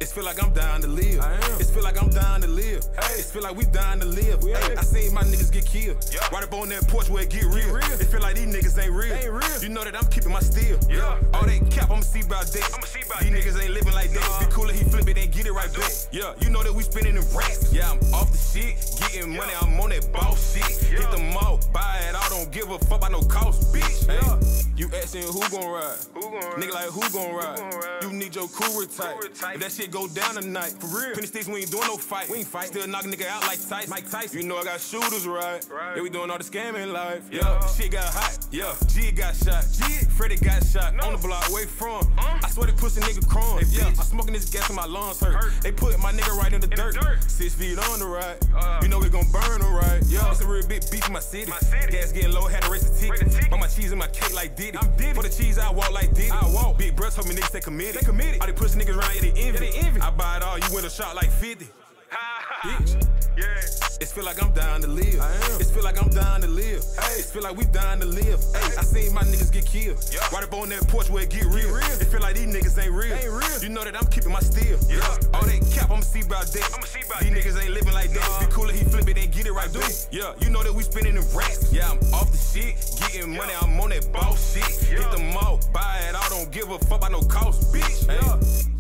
It's feel like I'm dying to live. It's feel like I'm dying to live. It's feel like we dying to live. I seen my niggas get killed. Right up on that porch where it get real. It feel like these niggas ain't real. You know that I'm keeping my steel. All that cap, I'ma see about that. These niggas ain't living like that. Be cool if he flip it and get it right back. You know that we spinning in racks. I'm off the shit, getting money, I'm on that boss shit. Hit the mall, buy it, I don't give a fuck about no cost, bitch. You asking who gon' ride? Nigga like who gon' ride? You need your crew retired. If that shit go down tonight, for real. Penny sticks, we ain't doing no fight. We ain't fight. Still knock a nigga out like Tyson. Mike Tyson. You know I got shooters, right? Yeah, we doing all the scamming life. Shit got hot. G got shot. Freddie got shot. On the block, where from? I swear they pussy nigga crumbs. I'm smoking this gas and my lungs hurt. They put my nigga right in the dirt. 6 feet on the right. You know we gon' burn her right. It's a real big beef in my city. Gas getting low, had to race the ticket. Buy my cheese and my cake like Diddy. For the cheese, I walk like Diddy. Big breaths told me niggas stay committed. All they pussy niggas around here, they envy. I buy it all, you win a shot like 50. Bitch. It's feel like I'm dying to live. It's feel like I'm dying to live. It's feel like we dying to live. I seen my niggas get killed. Right up on that porch where it get real. It feel like these niggas ain't real. You know that I'm keeping my steel. All that cap, I'ma see about that. These niggas ain't living like that. Be cool if he flip it and get it right back. You know that we spinning in racks. I'm off the shit, getting money, I'm on that boss shit. Hit the mall, buy it, I don't give a fuck about no cost, bitch.